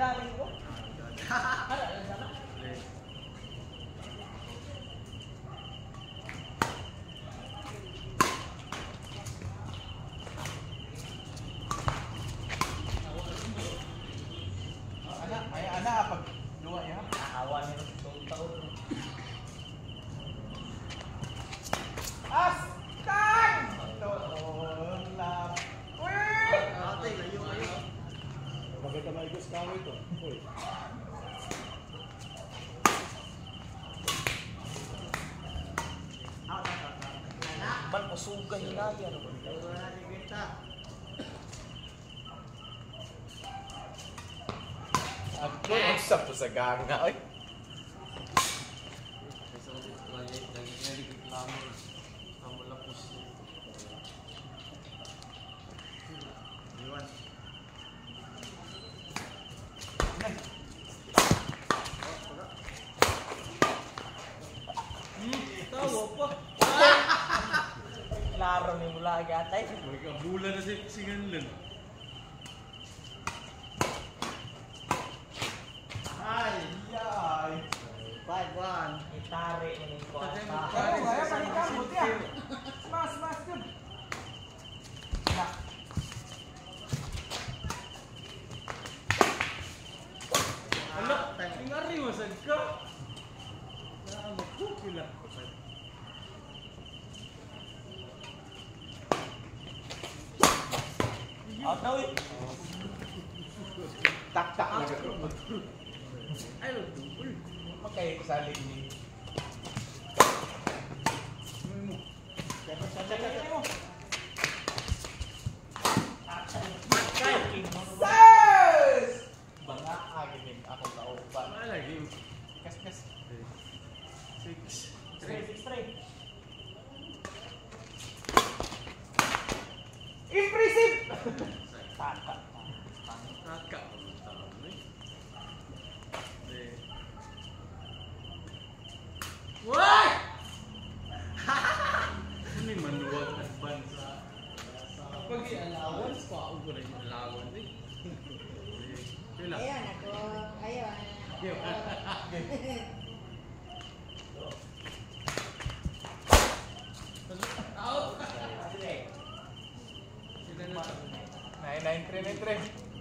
daling ko. Ada sana. Anak apa dua ya? Awan itu tahu. Astag! Tolong. Wih! Ate, layo. Bakit naman igos kamo ito? Uy. Ban pasugan lagi ano. Ako ang sapo sa ganga, oy. Laro ni mula gatay. Bulan na si Ganlan. Ay, yay. 5-1. Itari ini ko. Ayo, saya balikan buti ya. Mas yun. Nah. Ano? Tingari mo sa ka. Magkukila. Out na uy. Tak na Ayo, Magkaya ko sa ni. Yes! Banga agin ako kauban. lagi. Kas. 6-3. Impressive! Taka. Kakak. Wah! Ini manual advance. Pag allowance pa ako na yung allowance eh. Ayan ako. Ayan. Out. 9-3.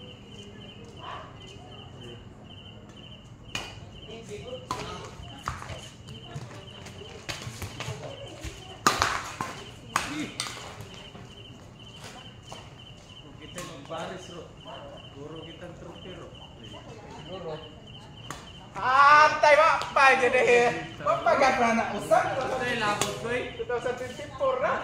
Kita baris ro. Guru kita terpiro. Guru. Antay ba? Pwede na eh. Papagat na na usap. Tay labot ko eh. 2024 na.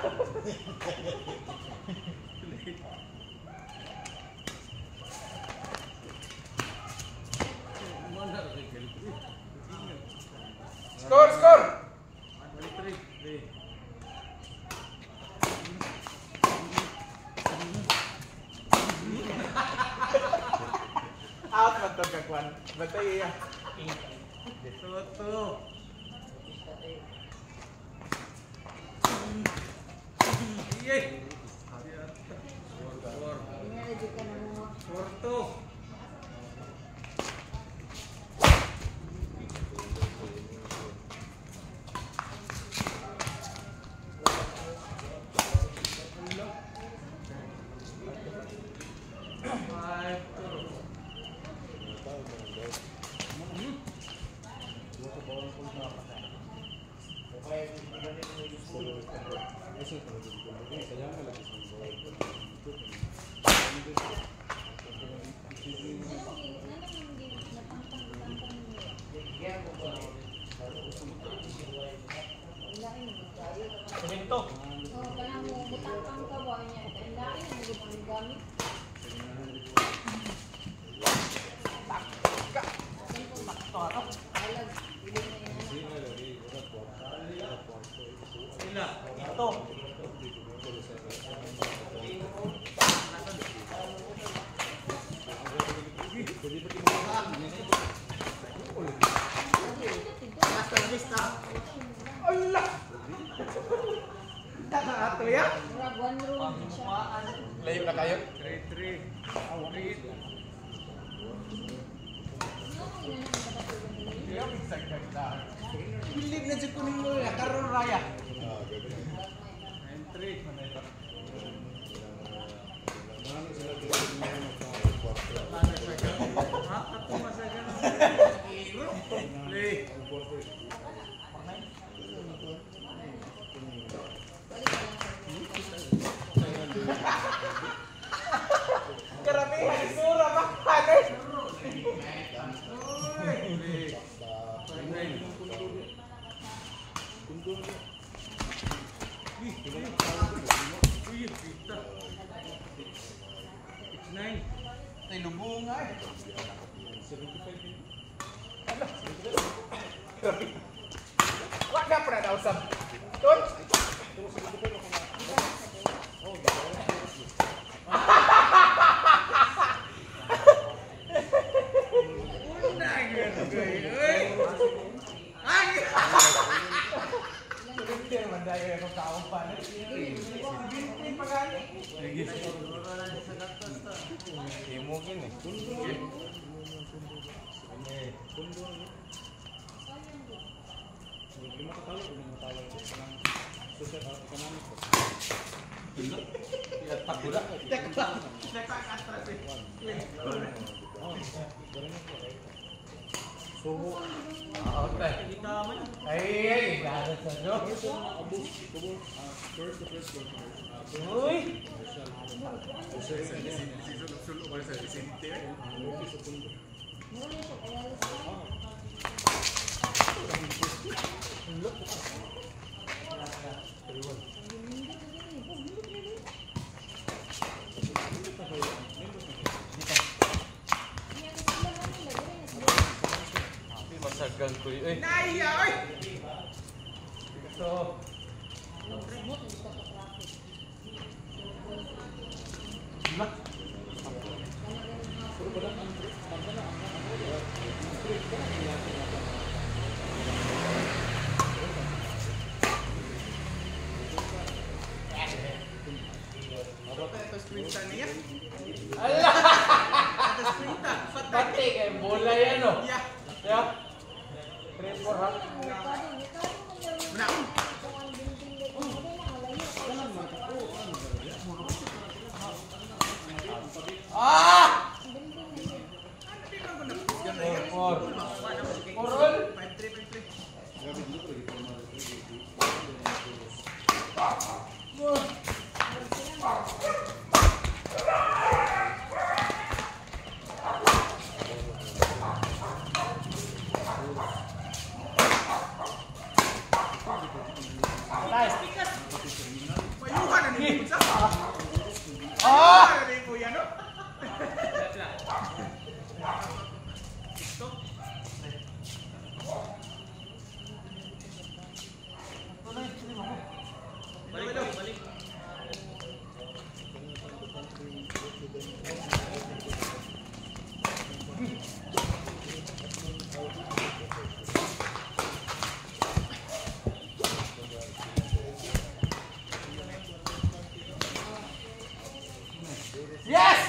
Skor! Out man to kakwan. Batay iya. Toto. Iye. Inalagay ka na mo. Porto. Semento. Oh, kanang mo butang ka ba niya? Lain ang gubang gamit. Alag, hindi na yan. Ila. Ito. Allah. Tak ato ya. Murag one room siya. Layo na kayo. 3-3. Bilib na dyan kuning mo ya, karon raya. 9-3. Play. Karamihan isura makanan. Tay lubong nga eh. Wag na pala na usap. Tol. Hindi naman dahil ako kaong pa. Hindi pa gani. Mungkin nih. Masagal ko eh. Naiya oy. So, pati kay bola yan oh. Ya. 3-4 ha. Ah! 4-4. Yes!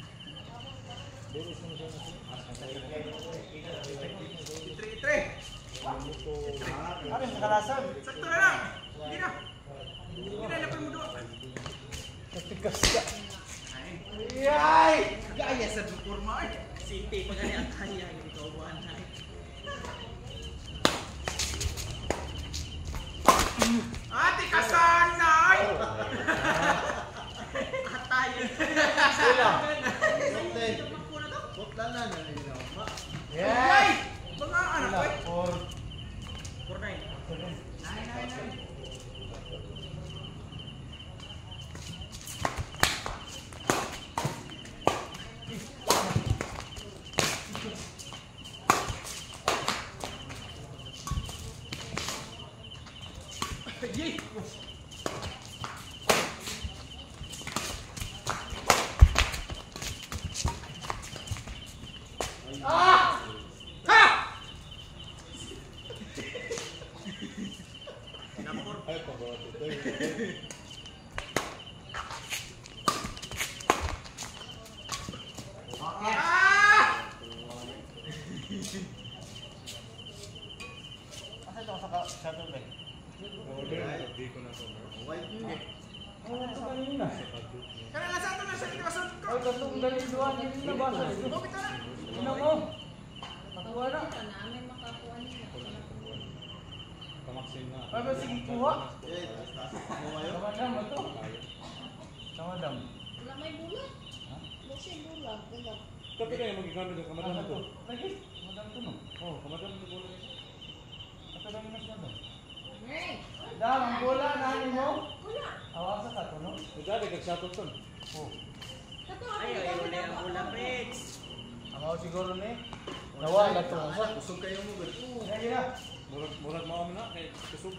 Ano yung nakalasan? Sakto na lang. Hindi na. Hindi na lapin mo doon. Natigas ka. Yay! Gaya sa dukurma eh. City, pag gani ang kaya, yung kaubuhan na. Ate kasanay! Atayan. Sila. Yes! Yay! Mga anak ko eh. 4-9. Yay! Ah! Ha! Ah! Shuttle ba? Hindi ko na to. Oo, ito kanina. Kaya nasa ato na sa likasod ko. Ay, katong daliduan, hindi na ba? Bumit na. Ino mo? Makuha na. Ito namin makakuha nila. Kamaksin na. Ay, ba sige kuha? Kamadam ba ito? Kamadam. Wala may bulat. Wala siya bulat. Bulat. Tapi kayo magigamit ng kamadam Ano to. to? Lagi? Kamadam to no? Oh, kamadam to bola. Ito lang yung mas na to. Hey! Dam, ang bola na mo? Wala. Awasa ka to no? Dali kag shuttle ton. Oh. Kato Ay, ay, wala ang ulam, Rex. Ang siguro ni. Nawala to. Usog kayo mo gud. Lagi na. Murag mao na kay kusog.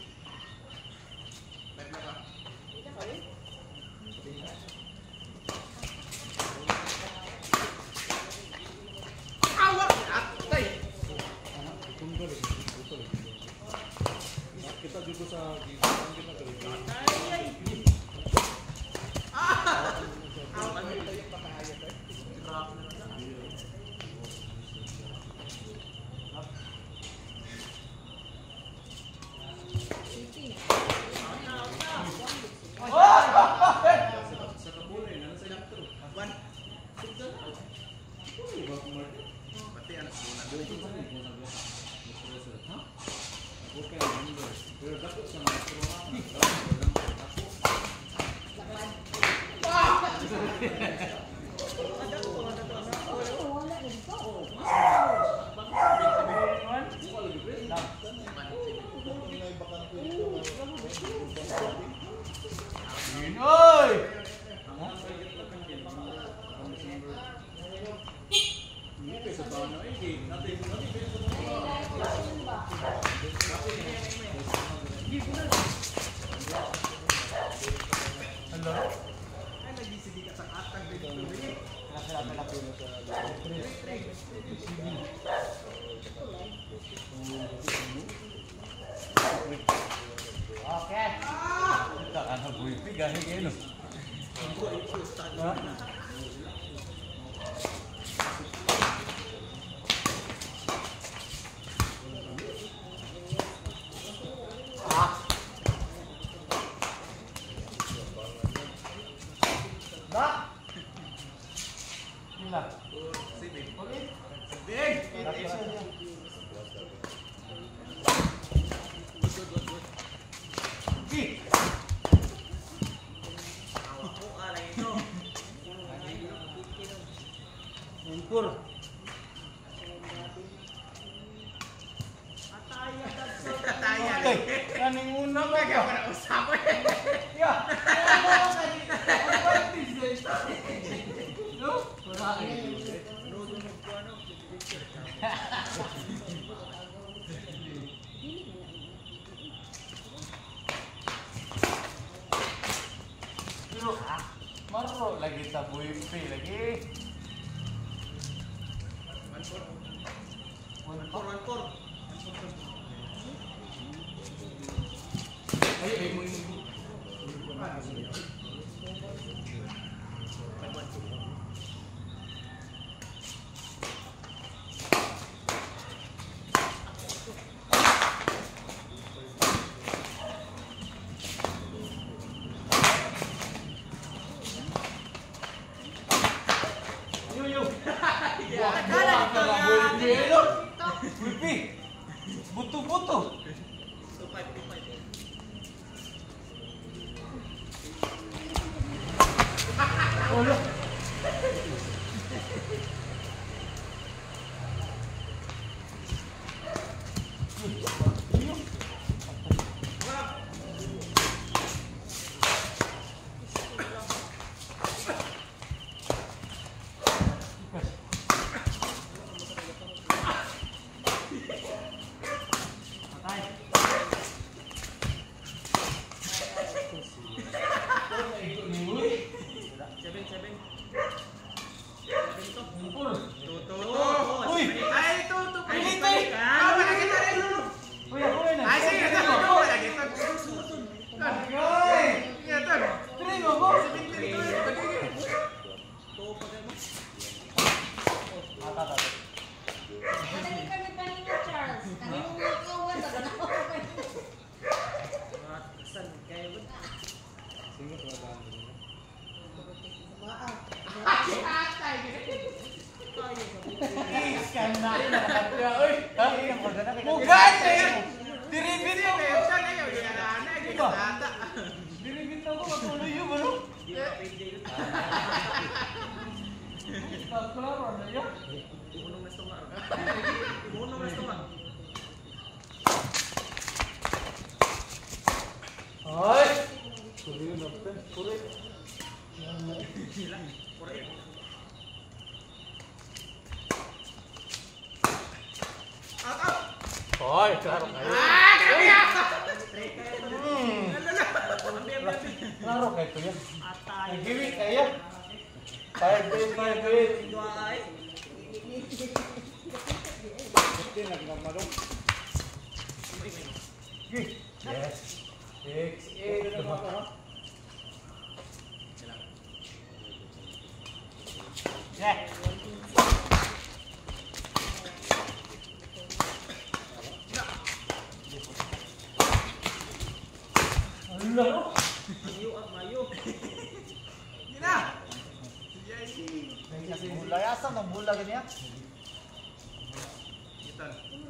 Awak! Atay! Tunggal lagi. Utol. Kita dito sa gitan kita to. Ay, ay. Ah! Awak! Drop na lang. Sa kabulay na sa laptop. One. Iba ko mar. Pati anak ko na. Ha? Okay, number. Pero dapat sa mga programa. Wala dito. Oy! Hindi kayo sa taon na eh. Natin mo natin. Hello? Ay, nagisigi ka sa atag dito. Okay. Kita ano buipi gahi kayo. Ha? Da. Gila. Sibig. Okay. Big! Gi. Awak ko, alay ito. Impur. Ataya, that's all. Ataya. Okay. Kaning una ba ka? Usapan. Ya. No? Wala Pero maro lagi sa buipi lagi. One four. Ay mo Wipi, buto-buto. 2-5. Olo. Iskan na na. Oy, ha? Mugan eh. Diribit mo. Pensa na yun. Yan na. Ginagata. Diribit mo ko matuloy yun, bro. Di ba pwede yun? Klaro na yun. Imunong na stunga. Imunong na stunga. Ay! Tuloy yun, Apten. Puri. Sila. Pura yun. Out, out! Hoy, klaro kayo. Grabe yan! Klaro kayo to yan. Atay. Nag-giwi kayo. 5 days, 5 days. Duay. Yes. 6, 8. Yeah. Allah. Mayo at mayo. Hindi na. Bula yasa ng bula ganyan. Itan.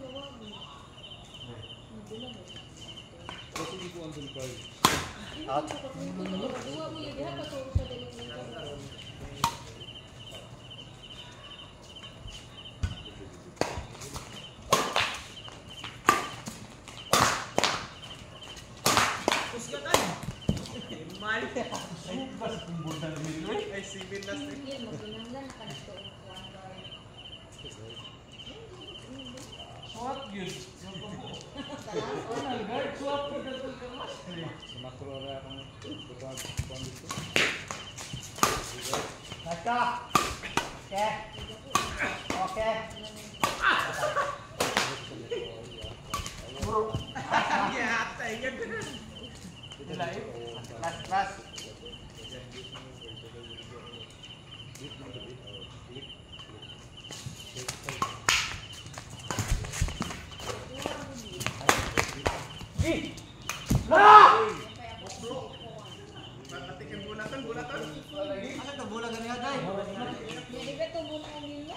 Out. Dua mo yun, diha pa to sa delivery. Kusgatan. Mal. Bas kung bula nilo eh. Ay, sibin na strip. Yan, magkinanglan ka dito. Swap yun. Guard, swap ko na ito ka mas. Naka. Okay. Okay. Bro. Yatay ka ganun. Sila eh. Last, last. Gi! La! Patikin bulatan, bulatan. Ano to bola ganyan day? Yan, iba ito muna ang nila.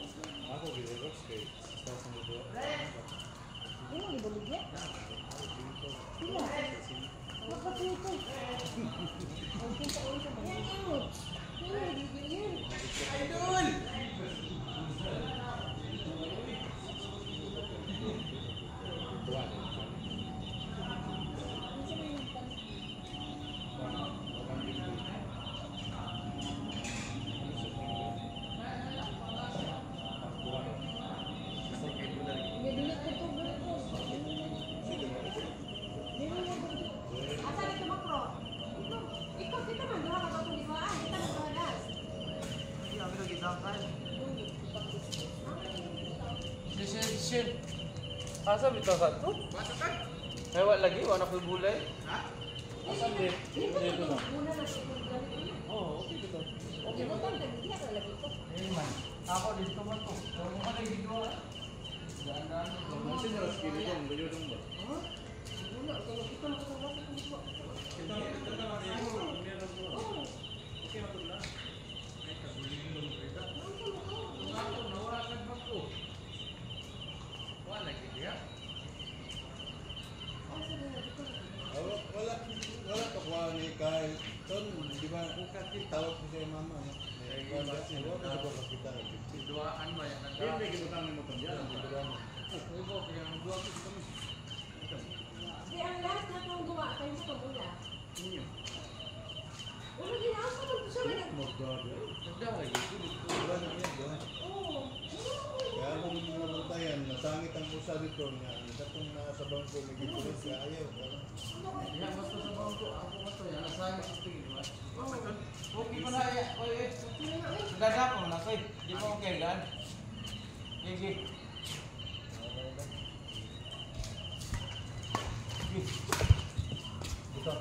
Ano, ibalog yan? Sila. Magpatuto. Okay sa ulo sa mga. Yan, yan. Idol! Shin. Asa bitaw ka to? Basta kan? Hewa lagi, wala ko bulay. Ha? Asa di? Dito na. Muna na siya kung ganito. Oo, okay dito. Okay mo tang tagdiha ka lagi ko. Eh man. Ako dito man to. Kung mo ka dito. Daan-daan. Muna, kalau kita nak tahu apa tu buat. Wala ka kuha ni Kyle. Ton, di ba? Tawag ko siya yung mama. Wala ka kita. Duaan ba yan? Hindi, kinutang mo pa dyan. Di ang lahat na itong gawa kayo sa pagula. Ulo din ako sa pagula. Wala na yan, di ba? Oo. Kaya kung namutayan, nasangit ang usa dito niya. Katong nasa bangko, may gipulit ka, ayaw. Yan gusto sa bangko. Ako gusto yan. Nasaan sa tingin mo? Okay pa na yan. Oy, ganda ko na koy. Di mo okay gan. Gigi. Dito.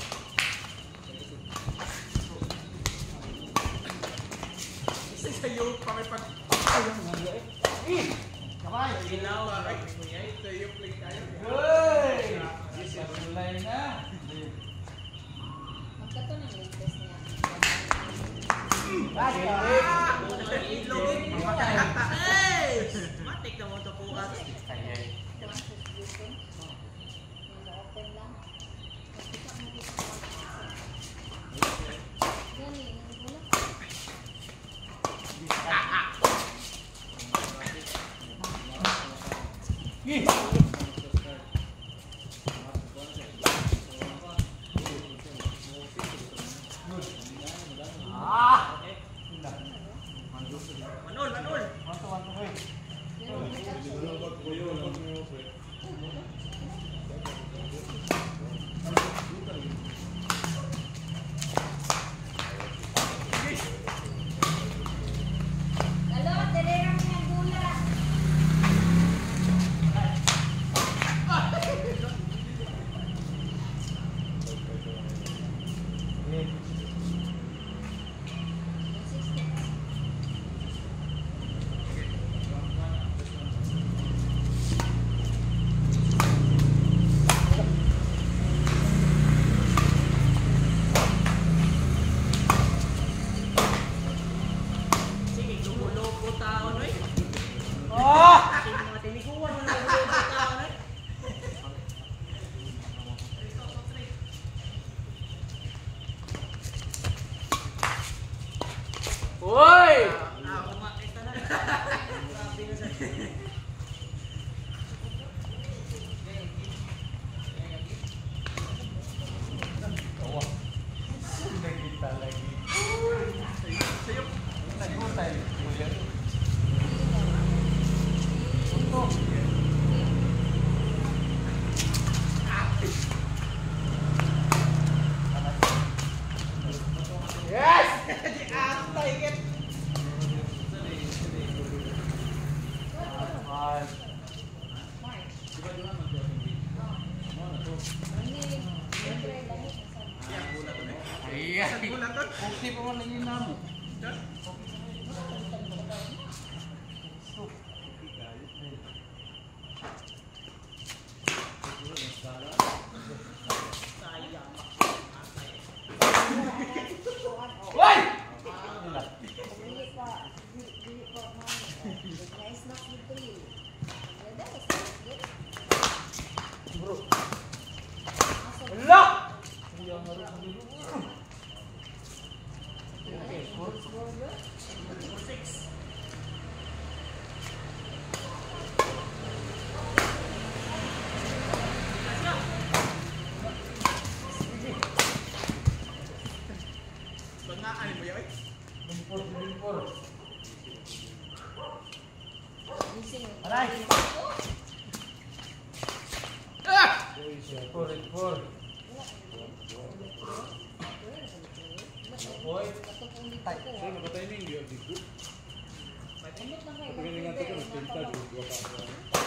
Isa sa'yo pa may pag... Kamay. Ginawa ay kuyay. Sa'yo play tayo. Hoy! Mulai na. Magkato ng latest niya. Matik na mo ito po kasi. Open lang. Gani, wala. Manol, manol. Dalot, dalirang ng gula. Sige, lumulobo tao no eh. Sige, mga tiniguan mo na lumulobo tao no eh. Uy! Kumakit na na. Sabi na sa... Kita lagi. Sa'yo. Nagutay. Kuya. Yes! Iya. Gulat to. Bukti pa man lagi namo. Sayang. Why? Lock! Bangaan mo yun eh. Bimpor. Aray! Bimpor. Boy. Saya nakatiming dia gitu. Tapi dengan itu kan cerita dua apa.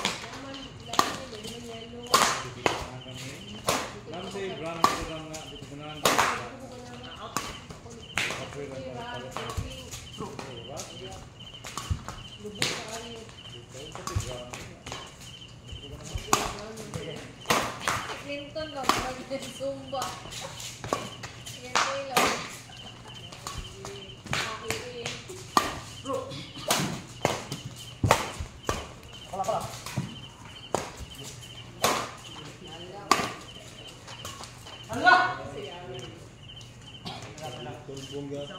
Nanti berang berang nggak dikenal. Apa yang Clinton ka, mag-zumba. Yan ko lang. Pala. Allah. Tumbung gas.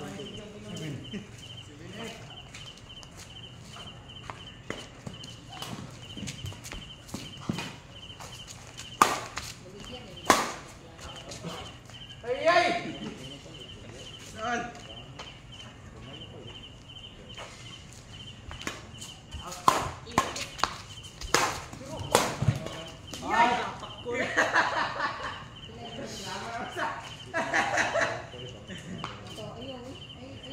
Ay! Saan? Ay! Tapak ko na. Ito, ayun. Ay,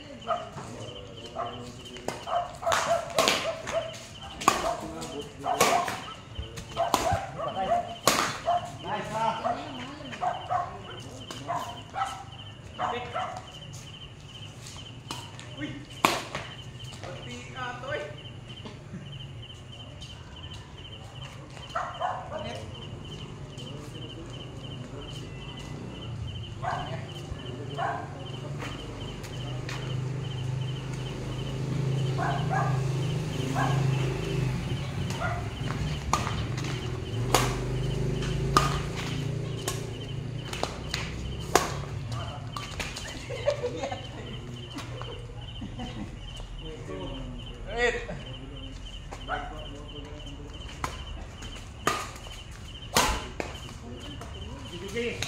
Sige.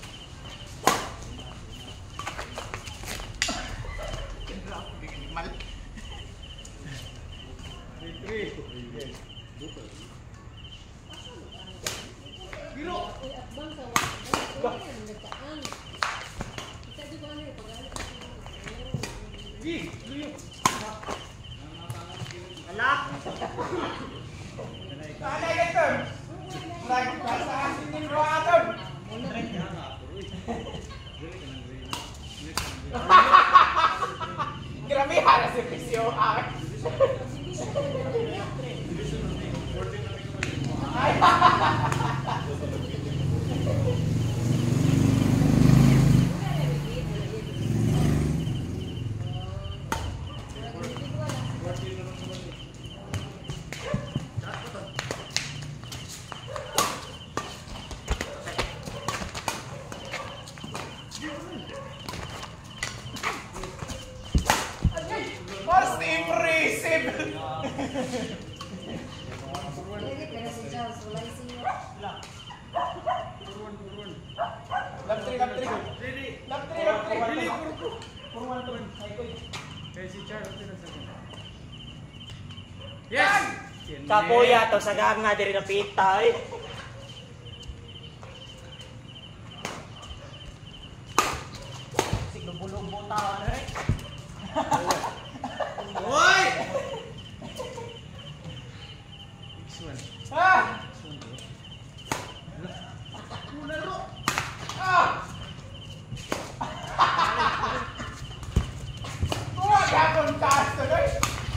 Mal. 3-3. Biro. Uy, at bang sa wala. Ay, nagkaan. Isa di ko ano eh, pag-alit na siya. Gi, luyo. Alak. Ano ito? Lagi pa sa asin ng ruwatan. Grabe haras si Pisyo. Most impressive! Pero si Charles, wala isiyo. Lap 3. Dili, Purwan to. Kaya si Charles, ito na sa akin. Yes! Kapuya to, sagang nga diri na pita eh. Siglubo-lubo tao na eh. Hoy! Next one. Ah! Gapon taas to doy.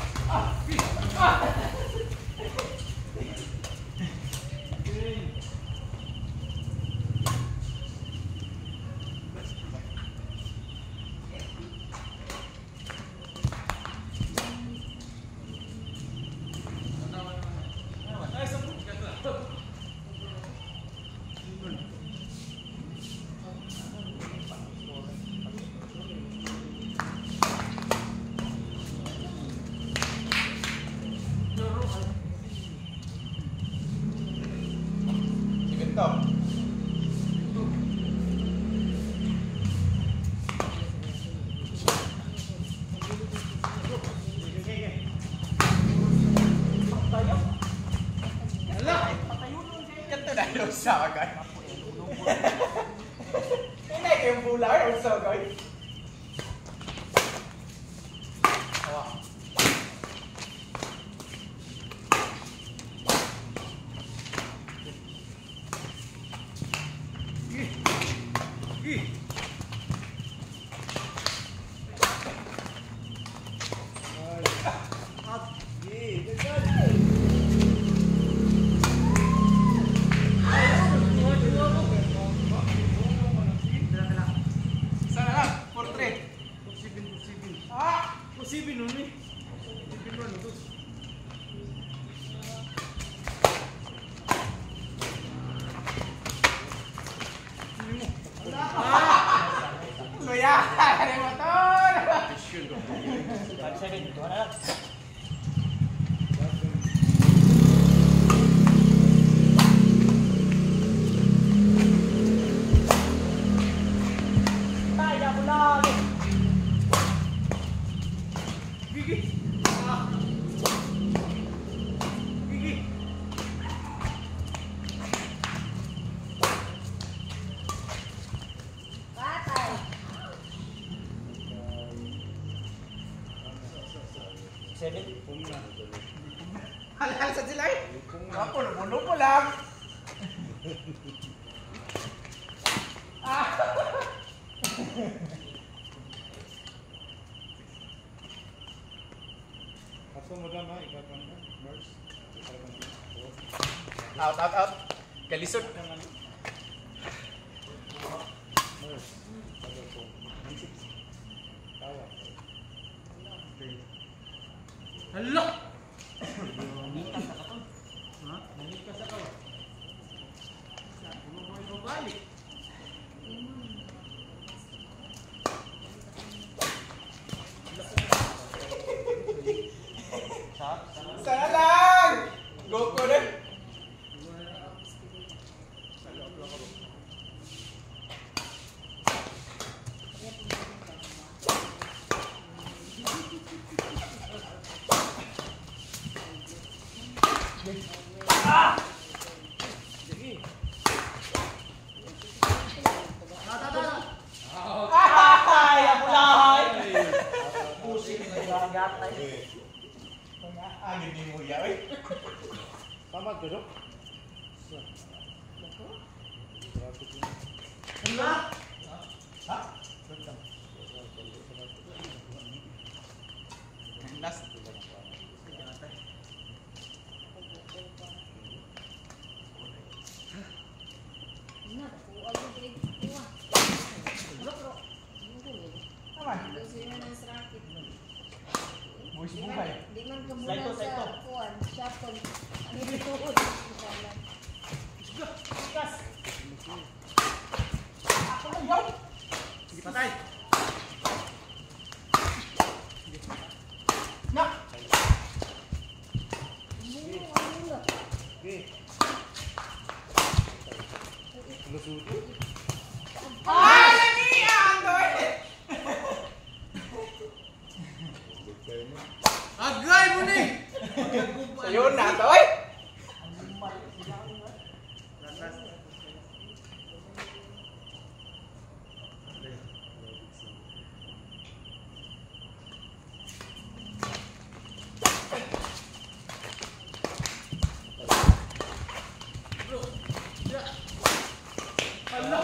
Ganito. Ganito na yung sagay. Hindi kayong bular yung sagay. Sana lang, 4-3. Ah! Posible nun eh. Posible nun ito. Luya! Ano yung motor? Tayo mo lang! Gigi! Gigi! Patay. Halal sa sila eh. Ako, lupo lang. Ako madama, ikaw pa na. Mars. Out. Kalisod. Mars. Tawa. Hala! Ha? Nangika sa kawa. Balik. Sana lang! Go ko rin. Ay, ang lahay. Pusing na gagatay. Angin ni mo ya, eh. Tama ka, Dok? Hala? Ha? Last. Na, kuha ko din. Kuha. Bro. Naman. Gusto nyo ng racket. Buwis buhay. Di man ka Slide to, muna slide to. sa kuwan. Shotgun. Ano dito? Kas. Ako na yaw. Sige, patay. Nak. Ano na? Okay. Lusuto? Ay, naniyan, doy. Bigay mo. Agay mo ni! Sayo na, toy. Hala.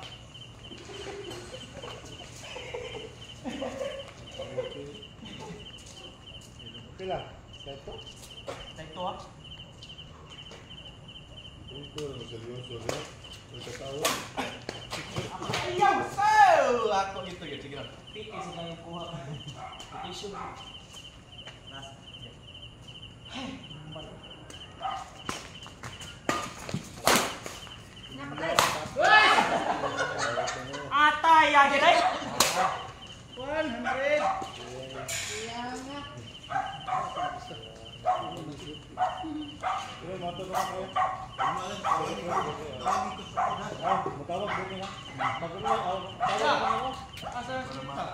Okay lang. Ito? Ito ah. Ito, seryoso rin. Nagkatawa. Ayaw, so. Ako ito yun. Sige lang. Titis na yung kuha. Tissue. Last. Napatay. Atay, yan ay. 100! Kaya nga. Pero matulog ako. Matawag din nga. Tawag ako. Asa